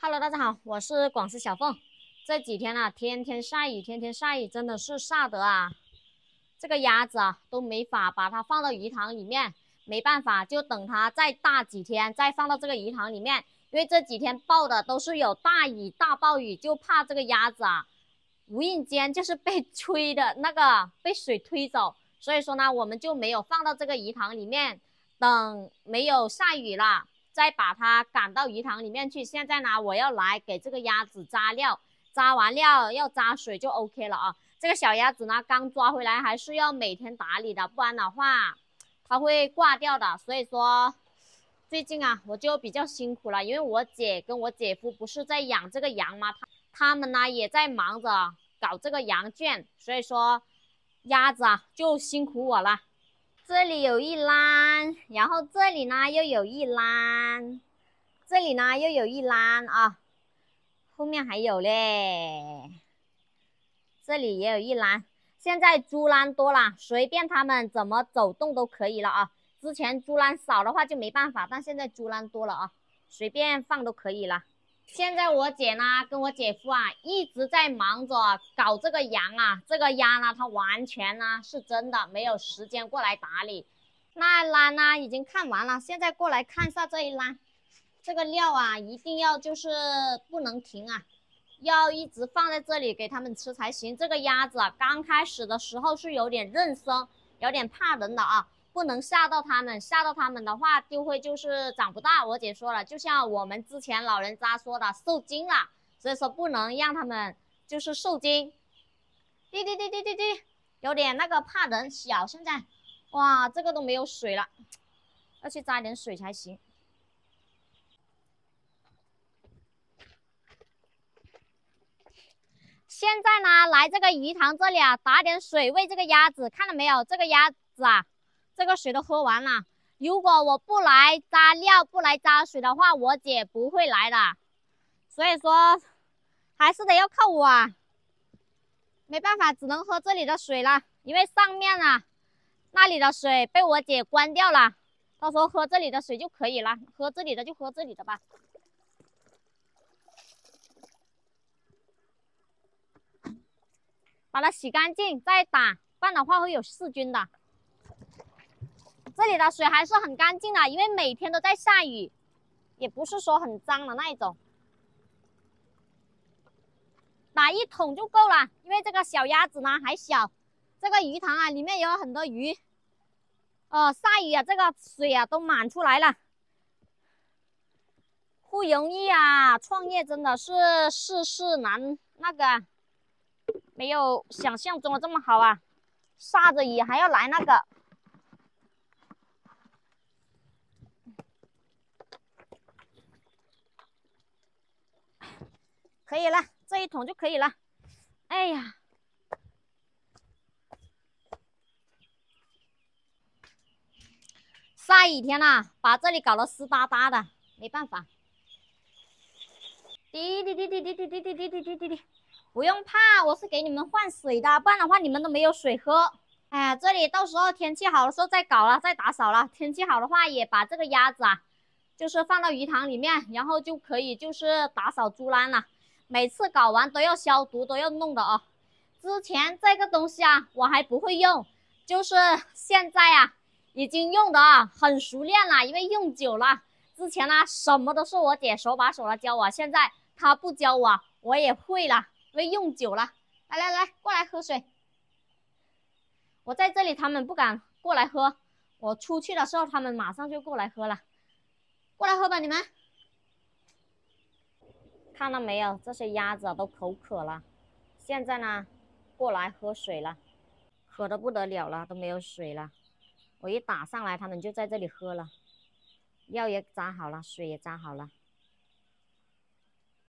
Hello，大家好，我是广西小凤。这几天啊，天天晒雨，天天晒雨，真的是晒得啊，这个鸭子啊都没法把它放到鱼塘里面，没办法，就等它再大几天再放到这个鱼塘里面。因为这几天报的都是有大雨、大暴雨，就怕这个鸭子啊，无意间就是被吹的那个被水推走，所以说呢，我们就没有放到这个鱼塘里面，等没有下雨了。再把它赶到鱼塘里面去。现在呢，我要来给这个鸭子扎料，扎完料要扎水就 OK 了啊。这个小鸭子呢，刚抓回来，还是要每天打理的，不然的话它会挂掉的。所以说最近啊，我就比较辛苦了，因为我姐跟我姐夫不是在养这个羊吗？他们呢也在忙着搞这个羊圈，所以说鸭子啊就辛苦我了。这里有一篮，然后这里呢又有一篮，这里呢又有一篮啊，后面还有嘞，这里也有一篮。现在猪栏多了，随便他们怎么走动都可以了啊。之前猪栏少的话就没办法，但现在猪栏多了啊，随便放都可以了。现在我姐呢跟我姐夫啊一直在忙着搞这个羊啊，这个鸭呢它完全呢是真的没有时间过来打理。那栏呢已经看完了，现在过来看一下这一栏，这个料啊一定要就是不能停啊，要一直放在这里给他们吃才行。这个鸭子啊刚开始的时候是有点认生，有点怕人的啊，不能吓到它们，吓到它们的话就会就是长不大。我姐说了，就像我们之前老人家说的受惊了，所以说不能让他们就是受惊。滴滴滴滴滴滴，有点那个怕人小。现在哇这个都没有水了，要去加点水才行。现在呢来这个鱼塘这里啊打点水喂这个鸭子，看到没有，这个鸭子啊这个水都喝完了。如果我不来扎料不来扎水的话，我姐不会来的，所以说还是得要靠我啊，没办法只能喝这里的水了，因为上面啊那里的水被我姐关掉了，到时候喝这里的水就可以了，喝这里的就喝这里的吧。把它洗干净再打，不然的话会有细菌的。这里的水还是很干净的，因为每天都在下雨，也不是说很脏的那一种。打一桶就够了，因为这个小鸭子呢还小，这个鱼塘啊里面有很多鱼，下雨啊这个水啊都满出来了。不容易啊，创业真的是世事难，那个没有想象中的这么好啊，下着雨还要来那个。可以了，这一桶就可以了。哎呀，下雨天了，把这里搞得湿哒哒的，没办法。滴滴滴滴滴滴滴滴滴滴滴滴滴，不用怕，我是给你们换水的，不然的话你们都没有水喝。哎，这里到时候天气好的时候再搞了，再打扫了。天气好的话，也把这个鸭子啊，就是放到鱼塘里面，然后就可以就是打扫猪栏了。每次搞完都要消毒，都要弄的啊。之前这个东西啊，我还不会用，就是现在啊，已经用的啊很熟练了，因为用久了。之前呢，什么都是我姐手把手的教我，现在她不教我，我也会了，因为用久了。来来来，过来喝水。我在这里，他们不敢过来喝。我出去的时候，他们马上就过来喝了。过来喝吧，你们。看到没有，这些鸭子都口渴了。现在呢，过来喝水了，渴得不得了了，都没有水了。我一打上来，他们就在这里喝了。药也扎好了，水也扎好了。